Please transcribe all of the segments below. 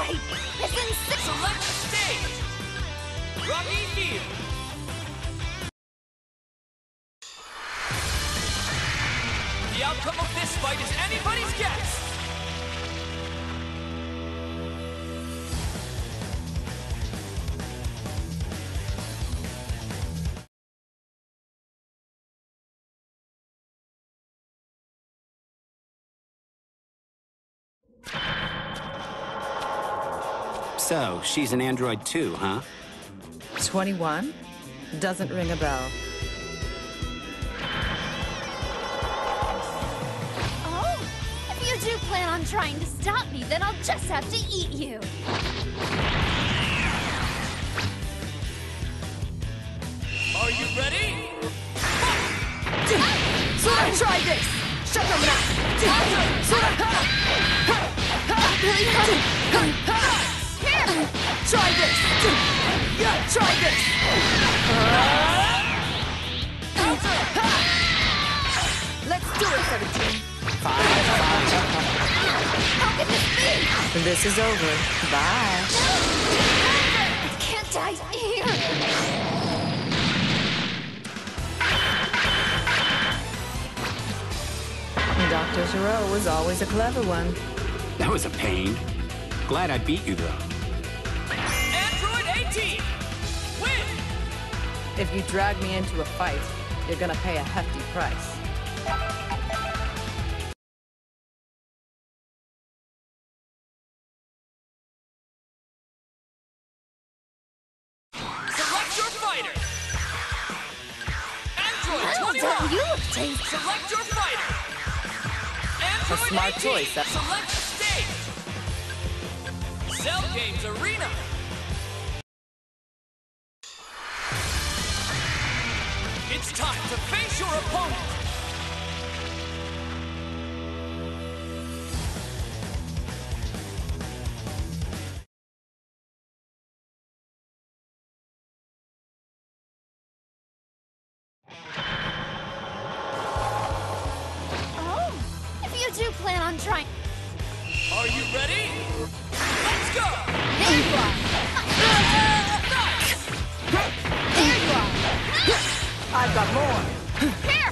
right! Listen, Select stage! Rocky Field! The outcome of this fight is anybody's guess! So, she's an android too, huh? 21? Doesn't ring a bell. Oh, if you do plan on trying to stop me, then I'll just have to eat you. Are you ready? Try this! Shut them down! Try this! Try this! Let's do it, 17! How can this be? This is over. Bye. I can't die here. Dr. Gero was always a clever one. That was a pain. Glad I beat you, though. Android 18! Win! If you drag me into a fight, you're gonna pay a hefty price. Select your fighter! Android Well 21! done, you look tasty. Select your fighter! A Android smart 18! choice. Select stage! Cell Games Arena! It's time to face your opponent! Oh, if you do plan on trying... Are you ready? Let's go! There you are. There you are. I've got more. Here.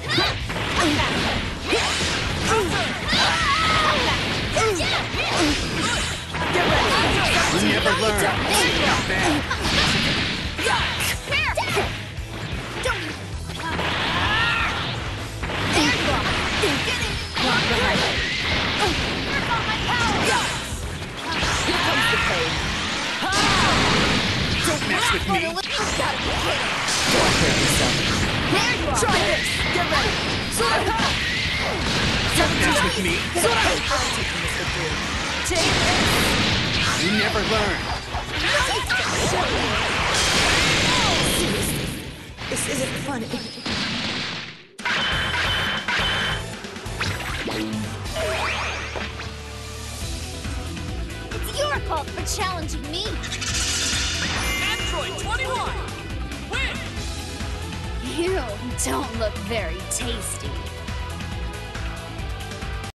You never learn. There you are. Bad. Here. Don't you... There you are. Work on my power. Here comes the pain. Don't mess with me. You've got to be kidding. Don't hurt yourself. There you are. Try this! Get ready! Don't mess with me. Take this! You never learn. Seriously, this isn't funny. It's your fault for challenging me. Android 21! Win! You don't look very tasty.